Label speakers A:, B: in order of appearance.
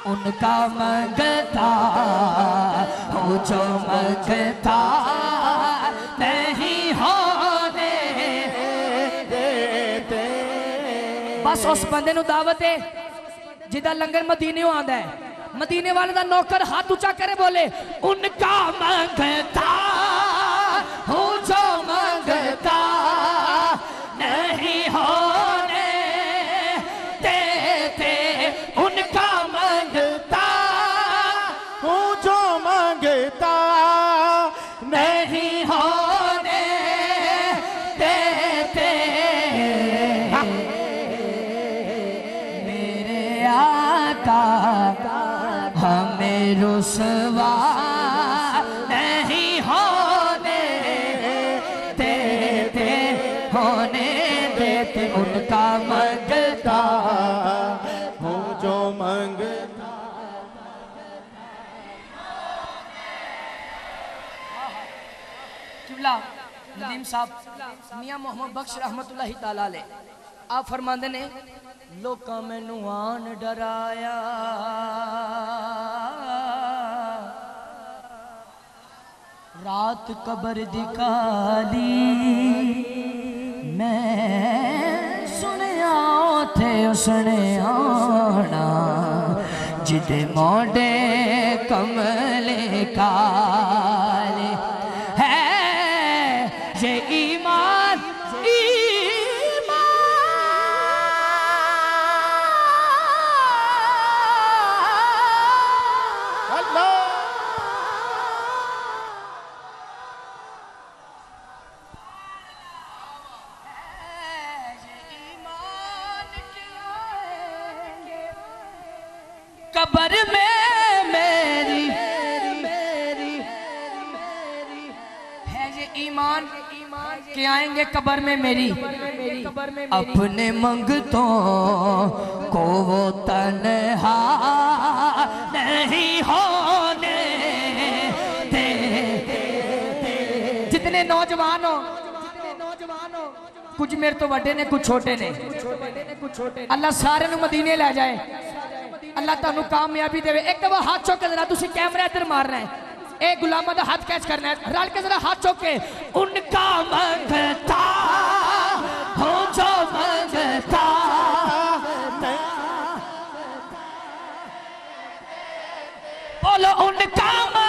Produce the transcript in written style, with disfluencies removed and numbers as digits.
A: उनका मंगता हो जो मंगता नहीं होने देते। बस उस बंदे नूं दावत है जिदा लंगर मदीने आंदा है। मदीने वाले दा नौकर हाथ ऊंचा करे बोले उनका मंगता हो जो मंगता नहीं होने देते। उनका मंगता
B: हो जो मंगता
A: नहीं होने देते। मेरे आका हमें रुसवा नहीं होने देते, होने देते। उनका मंगता
B: हो जो मंगता।
A: किबला नदीम साहब मियां मोहम्मद बख्श रहमतुल्लाहि ताला अलैह आप फरमाते ने लोका मैनू आन डराया रात कबर दी काली मैं सुनिया थे उसने आना जिदे मोडे कमले काले है ये ईमान कबर में मेरी है ये ईमान के आएंगे कबर में मेरी। अपने मंगतों को वो तन्हा नहीं होने दे। जितने नौजवान हो कुछ मेरे तो बड़े ने कुछ छोटे ने अल्लाह सारे नू मदीने ले जाए। अल्लाह तानू कामयाबी देवे। एक दफा हाथ चौक के जरा तुसी कैमरा इधर मारना है। ए गुलामा दा हाथ कैच करना है। रल के जरा हाथ चौक के उनका मंगता हो जो मंगता बोलो उनका